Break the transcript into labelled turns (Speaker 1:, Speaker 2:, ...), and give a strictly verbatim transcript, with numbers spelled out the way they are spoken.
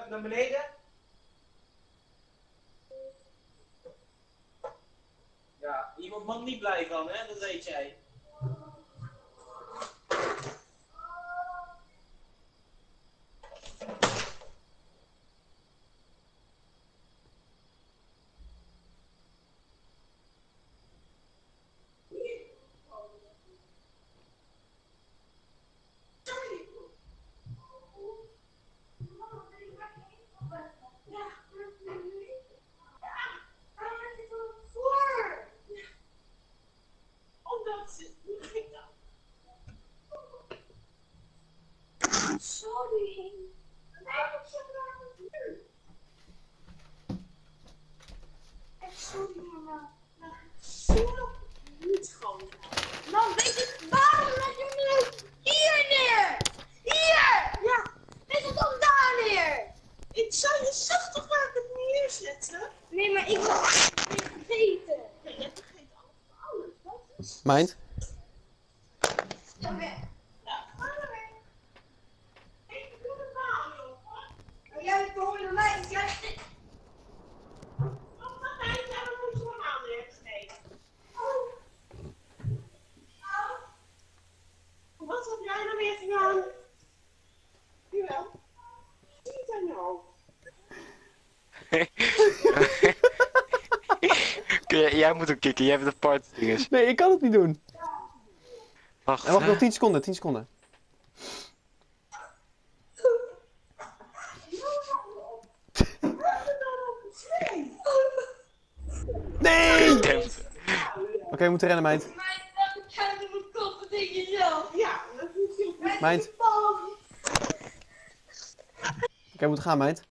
Speaker 1: even naar beneden. Ja, iemand mag niet blij van, hè? Dat weet jij.
Speaker 2: Sorry. Echt sorry, mama. Zo niet gewoon. Man, weet je, waarom leg je me hier neer? Hier! Ja. Leg het dan daar neer.
Speaker 3: Ik zou je zacht toch maar het neerzetten?
Speaker 2: Nee, maar ik wil het niet vergeten.
Speaker 3: Ja, je vergeet alles. Wat is...
Speaker 4: Mind?
Speaker 2: Ja, weg.
Speaker 3: Ja, ga maar weg. Ik doe het nou, joh.
Speaker 2: Jij bent gewoon door mij. Jij...
Speaker 3: Wat gaat hij nou? Dan moet je hem aan neergeven.
Speaker 2: Oh.
Speaker 3: Wat heb jij nou weer gedaan? Jawel. Zie je het nou?
Speaker 5: Jij jij moet hem kicken, jij bent de partydingers.
Speaker 4: Nee, ik kan het niet doen.
Speaker 5: Wacht,
Speaker 4: En wacht
Speaker 5: hè?
Speaker 4: nog tien seconden, tien seconden. Nee! Oké,
Speaker 5: Damn.
Speaker 4: we moeten rennen, Mind.
Speaker 2: Mijn naam kent mijn kop tegen jezelf.
Speaker 3: Ja, dat moet je.
Speaker 4: Mind. Oké, we moeten gaan, Mind.